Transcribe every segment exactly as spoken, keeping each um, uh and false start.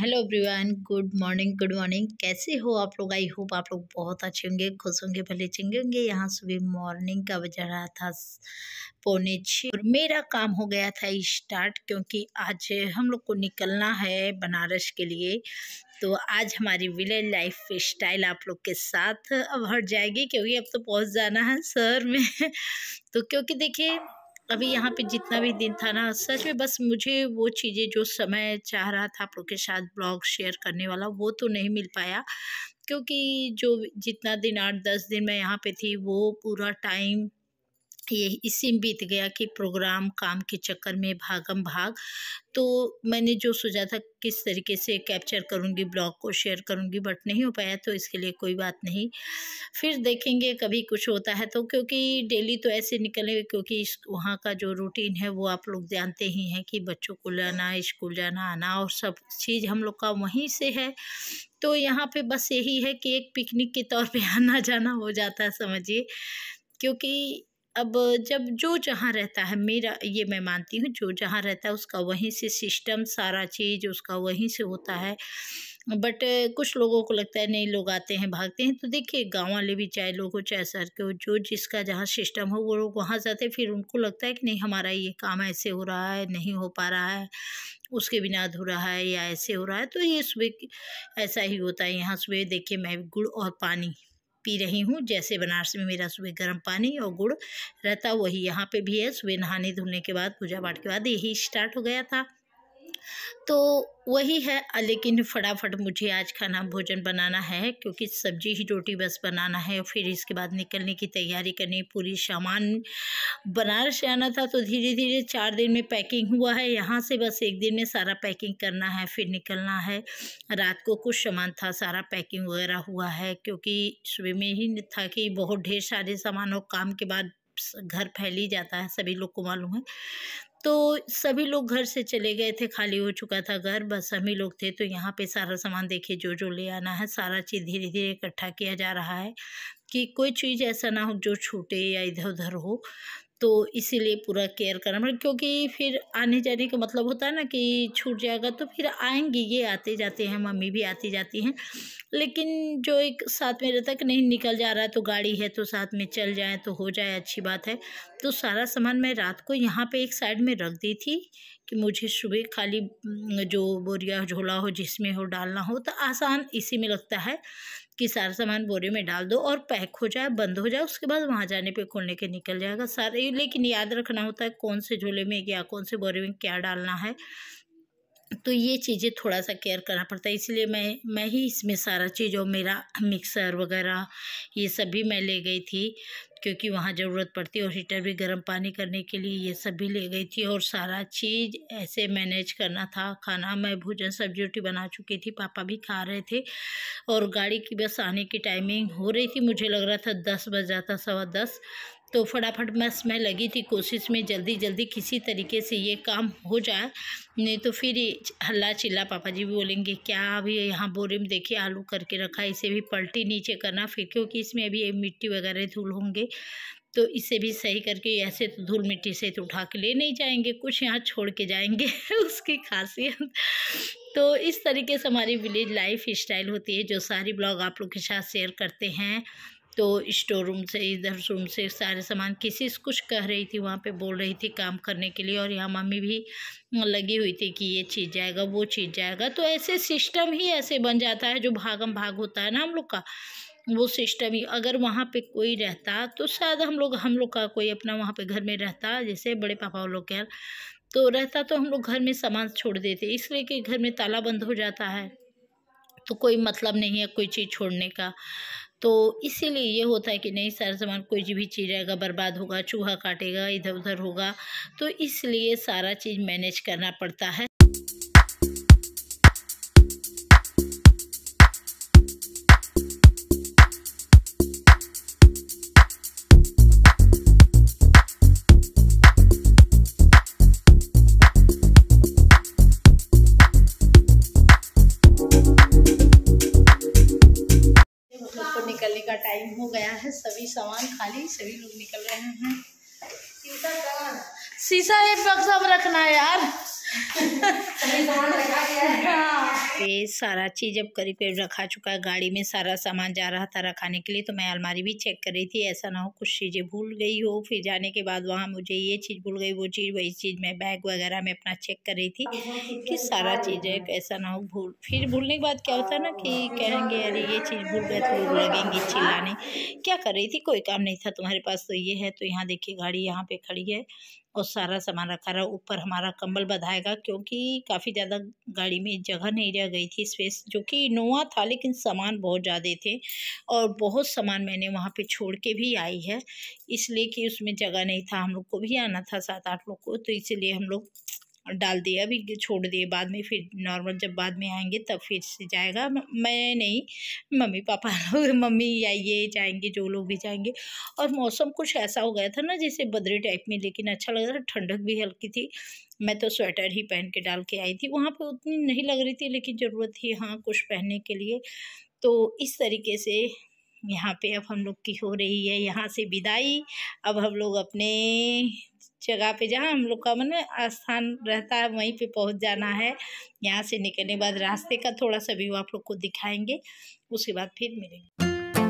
Hello everyone, good morning good morning. कैसे हो आप लोग? आई होप आप लोग बहुत अच्छे होंगे, खुश होंगे, भले चंगे होंगे। यहाँ सुबह मॉर्निंग का बज रहा था पौने छः और मेरा काम हो गया था स्टार्ट, क्योंकि आज हम लोग को निकलना है बनारस के लिए। तो आज हमारी विलेज लाइफ स्टाइल आप लोग के साथ अब हट जाएगी, क्योंकि अब तो पहुँच जाना है शहर में। तो क्योंकि देखिए अभी यहाँ पे जितना भी दिन था ना, सच में बस मुझे वो चीज़ें जो समय चाह रहा था आप लोग के साथ ब्लॉग शेयर करने वाला, वो तो नहीं मिल पाया। क्योंकि जो जितना दिन आठ दस दिन मैं यहाँ पे थी, वो पूरा टाइम ये इसी में बीत गया कि प्रोग्राम काम के चक्कर में भागम भाग। तो मैंने जो सोचा था किस तरीके से कैप्चर करूँगी, ब्लॉग को शेयर करूँगी, बट नहीं हो पाया। तो इसके लिए कोई बात नहीं, फिर देखेंगे कभी कुछ होता है तो। क्योंकि डेली तो ऐसे निकले, क्योंकि इस वहाँ का जो रूटीन है वो आप लोग जानते ही हैं कि बच्चों को लाना, स्कूल जाना आना और सब चीज़ हम लोग का वहीं से है। तो यहाँ पे बस यही है कि एक पिकनिक के तौर पे आना जाना हो जाता है, समझिए। क्योंकि अब जब जो जहाँ रहता है, मेरा ये मैं मानती हूँ, जो जहाँ रहता है उसका वहीं से सिस्टम सारा चीज़ उसका वहीं से होता है। बट कुछ लोगों को लगता है नहीं, लोग आते हैं भागते हैं। तो देखिए गांव वाले भी, चाहे लोग हो चाहे शहर के हो, जो जिसका जहाँ सिस्टम हो वो लोग वहाँ जाते हैं। फिर उनको लगता है कि नहीं, हमारा ये काम ऐसे हो रहा है, नहीं हो पा रहा है, उसके बिना अधूरा है, या ऐसे हो रहा है। तो ये सुबह ऐसा ही होता है। यहाँ सुबह देखिए मैं गुड़ और पानी पी रही हूँ। जैसे बनारस में मेरा सुबह गर्म पानी और गुड़ रहता, वही यहाँ पे भी है। सुबह नहाने धोने के बाद, पूजा पाठ के बाद यही स्टार्ट हो गया था। तो वही है। लेकिन फटाफट मुझे आज खाना भोजन बनाना है, क्योंकि सब्जी ही रोटी बस बनाना है। फिर इसके बाद निकलने की तैयारी करनी, पूरी सामान बनारस से आना था। तो धीरे धीरे चार दिन में पैकिंग हुआ है, यहाँ से बस एक दिन में सारा पैकिंग करना है, फिर निकलना है। रात को कुछ सामान था, सारा पैकिंग वगैरह हुआ है, क्योंकि सुबह में ही था कि बहुत ढेर सारे सामान और काम के बाद घर फैल ही जाता है, सभी लोग को मालूम है। तो सभी लोग घर से चले गए थे, खाली हो चुका था घर, बस हम ही लोग थे। तो यहाँ पे सारा सामान देखिए, जो जो ले आना है सारा चीज़ धीरे धीरे इकट्ठा किया जा रहा है, कि कोई चीज़ ऐसा ना हो जो छूटे या इधर उधर हो। तो इसीलिए पूरा केयर करना पड़ेगा, क्योंकि फिर आने जाने का मतलब होता है ना कि छूट जाएगा। तो फिर आएंगे, ये आते जाते हैं, मम्मी भी आती जाती हैं। लेकिन जो एक साथ में रहता है कि नहीं, निकल जा रहा है तो गाड़ी है तो साथ में चल जाए तो हो जाए, अच्छी बात है। तो सारा सामान मैं रात को यहाँ पे एक साइड में रख दी थी, कि मुझे सुबह खाली जो बोरिया झोला हो जिसमें हो डालना हो, तो आसान इसी में लगता है कि सारा सामान बोरे में डाल दो और पैक हो जाए, बंद हो जाए। उसके बाद वहाँ जाने पे खोलने के निकल जाएगा सारे। लेकिन याद रखना होता है कौन से झोले में या कौन से बोरे में क्या डालना है। तो ये चीज़ें थोड़ा सा केयर करना पड़ता है। इसलिए मैं मैं ही इसमें सारा चीज़, और मेरा मिक्सर वगैरह ये सब भी मैं ले गई थी, क्योंकि वहाँ ज़रूरत पड़ती है। और हीटर भी गर्म पानी करने के लिए ये सब भी ले गई थी। और सारा चीज़ ऐसे मैनेज करना था। खाना मैं भोजन सब्जी रोटी बना चुकी थी, पापा भी खा रहे थे। और गाड़ी की बस आने की टाइमिंग हो रही थी, मुझे लग रहा था दस बज जाता, सवा दस। तो फटाफट बस मैं लगी थी कोशिश में जल्दी जल्दी किसी तरीके से ये काम हो जाए, नहीं तो फिर हल्ला चिल्ला पापा जी भी बोलेंगे क्या अभी यहाँ बोरे में देखिए आलू करके रखा है, इसे भी पलटी नीचे करना फिर, क्योंकि इसमें अभी मिट्टी वगैरह धूल होंगे। तो इसे भी सही करके, ऐसे तो धूल मिट्टी से तो उठा के ले नहीं जाएंगे, कुछ यहाँ छोड़ के जाएंगे उसकी खासियत। तो इस तरीके से हमारी विलेज लाइफ स्टाइल होती है, जो सारी ब्लॉग आप लोग के साथ शेयर करते हैं। तो स्टोर रूम से, इधर रूम से सारे सामान, किसी से कुछ कह रही थी, वहाँ पे बोल रही थी काम करने के लिए। और यहाँ मम्मी भी लगी हुई थी कि ये चीज़ जाएगा, वो चीज़ जाएगा। तो ऐसे सिस्टम ही ऐसे बन जाता है, जो भागम भाग होता है ना हम लोग का, वो सिस्टम ही। अगर वहाँ पे कोई रहता तो शायद हम लोग हम लोग का कोई अपना वहाँ पे घर में रहता, जैसे बड़े पापा लोग के तो रहता, तो हम लोग घर में सामान छोड़ देते, इसलिए कि घर में ताला बंद हो जाता है, तो कोई मतलब नहीं है कोई चीज़ छोड़ने का। तो इसीलिए ये होता है कि नहीं, सारा सामान कोई भी चीज़ रहेगा बर्बाद होगा, चूहा काटेगा, इधर उधर होगा। तो इसलिए सारा चीज़ मैनेज करना पड़ता है। निकलने का टाइम हो गया है, सभी सामान खाली, सभी लोग निकल रहे हैं। शीशा एक बक्सा में रखना है यार। ये सारा चीज़ अब करीब करीब रखा चुका है। गाड़ी में सारा सामान जा रहा था रखाने के लिए, तो मैं अलमारी भी चेक कर रही थी, ऐसा ना हो कुछ चीज़ें भूल गई हो। फिर जाने के बाद वहाँ मुझे ये चीज़ भूल गई, वो चीज़ वही चीज़ मैं बैग वगैरह में अपना चेक कर रही थी कि सारा चीज़ें ऐसा ना हो भूल। फिर भूलने के बाद क्या होता है ना कि कहेंगे अरे ये चीज़ भूल गए, तो लोग लगेंगे चिल्लाने। क्या कर रही थी, कोई काम नहीं था तुम्हारे पास तो ये है। तो यहाँ देखिए गाड़ी यहाँ पे खड़ी है और सारा सामान रखा रहा। ऊपर हमारा कंबल बंधाएगा क्योंकि काफ़ी ज़्यादा गाड़ी में जगह नहीं रह गई थी, स्पेस, जो कि इनोवा था लेकिन सामान बहुत ज़्यादा थे और बहुत सामान मैंने वहाँ पे छोड़ के भी आई है, इसलिए कि उसमें जगह नहीं था। हम लोग को भी आना था सात आठ लोग को, तो इसीलिए हम लोग डाल दिया, अभी छोड़ दिए। बाद में फिर नॉर्मल जब बाद में आएंगे तब फिर से जाएगा। मैं नहीं, मम्मी पापा लोग, मम्मी या ये जाएंगे, जो लोग भी जाएंगे। और मौसम कुछ ऐसा हो गया था ना जैसे बदरी टाइप में, लेकिन अच्छा लग रहा था, ठंडक भी हल्की थी। मैं तो स्वेटर ही पहन के डाल के आई थी, वहाँ पे उतनी नहीं लग रही थी लेकिन ज़रूरत थी हाँ कुछ पहनने के लिए। तो इस तरीके से यहाँ पे अब हम लोग की हो रही है यहाँ से विदाई। अब हम लोग अपने जगह पे जहाँ हम लोग का मन स्थान रहता है वहीं पे पहुँच जाना है। यहाँ से निकलने के बाद रास्ते का थोड़ा सा व्यू आप लोग को दिखाएंगे, उसके बाद फिर मिलेंगे।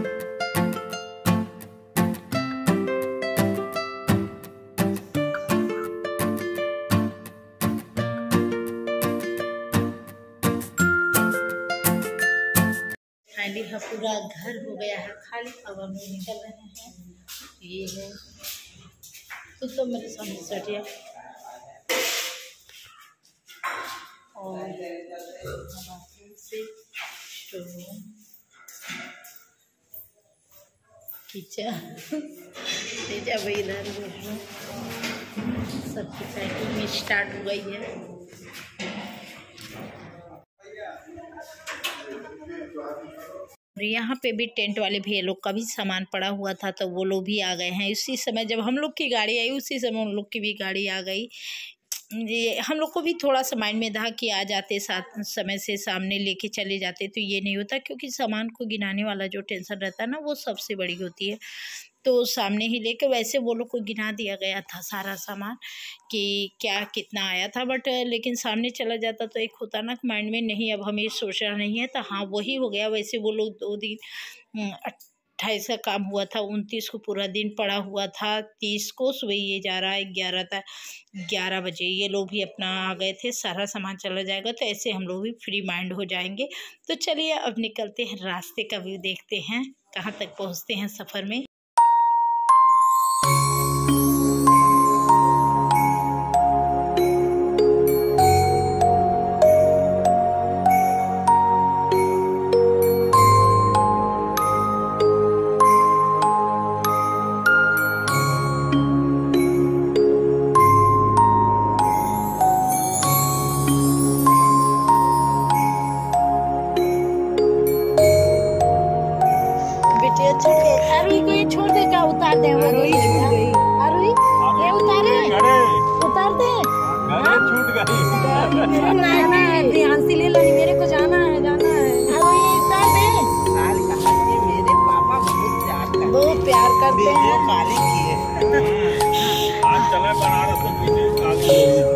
फाइनली हाँ पूरा घर हो गया है खाली, अब हम लोग निकल रहे हैं। ये है तो तो मेरे सामने सटिया और किचन जब इधर सबकी पैकिंग में स्टार्ट हो गई है। और यहाँ पे भी टेंट वाले भैया लोग का भी सामान पड़ा हुआ था, तो वो लोग भी आ गए हैं। उसी समय जब हम लोग की गाड़ी आई उसी समय उन लोग की भी गाड़ी आ गई। ये हम लोग को भी थोड़ा सा माइंड में था कि आ जाते साथ समय से सामने लेके चले जाते, तो ये नहीं होता क्योंकि सामान को गिनाने वाला जो टेंशन रहता है ना वो सबसे बड़ी होती है। तो सामने ही लेके वैसे वो लोग को गिना दिया गया था सारा सामान कि क्या कितना आया था, बट लेकिन सामने चला जाता तो एक होता ना माइंड में, नहीं अब हमें सोचना नहीं है, तो हाँ वही हो गया। वैसे वो लोग दो दिन अट्ठाईस का काम हुआ था, उनतीस को पूरा दिन पड़ा हुआ था, तीस को सुबह ये जा रहा है ग्यारह था ग्यारह बजे ये लोग भी अपना आ गए थे, सारा सामान चला जाएगा, तो ऐसे हम लोग भी फ्री माइंड हो जाएंगे। तो चलिए अब निकलते हैं, रास्ते का व्यू देखते हैं कहाँ तक पहुँचते हैं सफ़र में। आरुई को ये छोड़ दे, क्या उतार दे? आरुई छूट गई। आरुई ये उतारे उतार दे, छूट गई। जाना है ध्यान से ले लो, मेरे को जाना है जाना है। आरुई उतार दे। मेरे पापा बहुत प्यार करते हैं, बहुत प्यार करते हैं। मालिक किए आज चला बनारस तो पीछे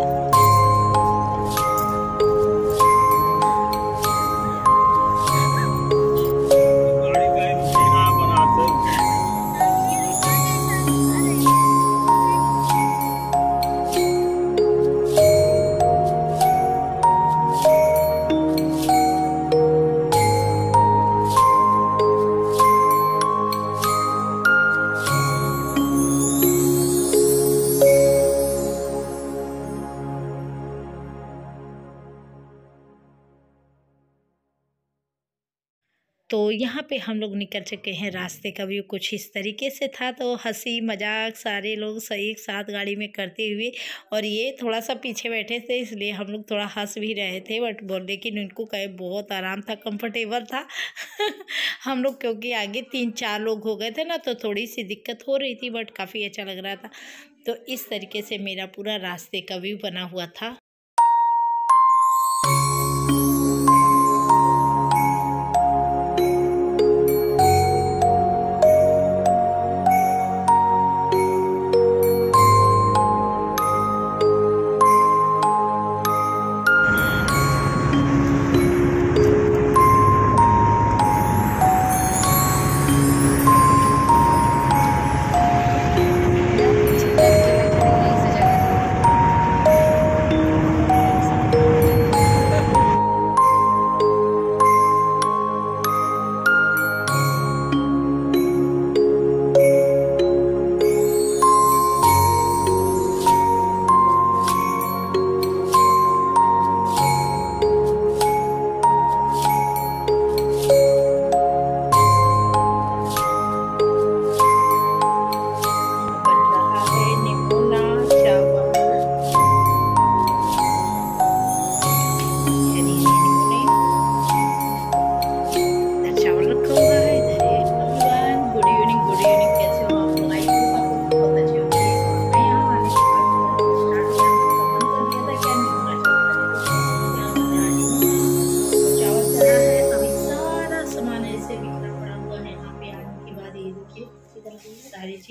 तो यहाँ पे हम लोग निकल चुके हैं। रास्ते का व्यू कुछ इस तरीके से था, तो हंसी मजाक सारे लोग सही एक साथ गाड़ी में करते हुए, और ये थोड़ा सा पीछे बैठे थे इसलिए हम लोग थोड़ा हंस भी रहे थे, बट बोल लेकिन उनको कहे बहुत आराम था, कंफर्टेबल था। हम लोग क्योंकि आगे तीन चार लोग हो गए थे ना, तो थोड़ी सी दिक्कत हो रही थी, बट काफ़ी अच्छा लग रहा था। तो इस तरीके से मेरा पूरा रास्ते का व्यू बना हुआ था।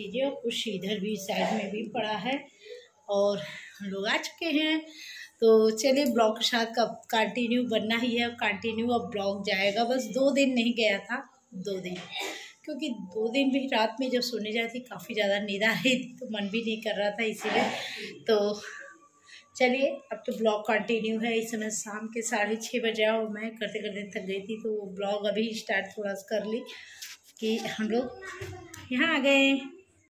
चीज़ें, और कुछ इधर भी साइड में भी पड़ा है। और हम लोग आ चुके हैं, तो चलिए ब्लॉग के साथ कब कंटिन्यू बनना ही है। कंटिन्यू अब ब्लॉग जाएगा। बस दो दिन नहीं गया था, दो दिन, क्योंकि दो दिन भी रात में जब सोने जाती काफ़ी ज़्यादा नींद आ रही थी, तो मन भी नहीं कर रहा था, इसीलिए। तो चलिए अब तो ब्लॉग कंटिन्यू है। इस समय शाम के साढ़े छः बजे और मैं करते करते थक गई थी, तो ब्लॉग अभी स्टार्ट थोड़ा सा कर ली कि हम लोग यहाँ आ गए।